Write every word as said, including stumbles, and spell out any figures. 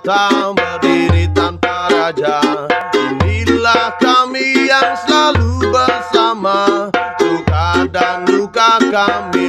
kota berdiri tanpa raja. Inilah kami yang selalu bersama, suka dan duka kami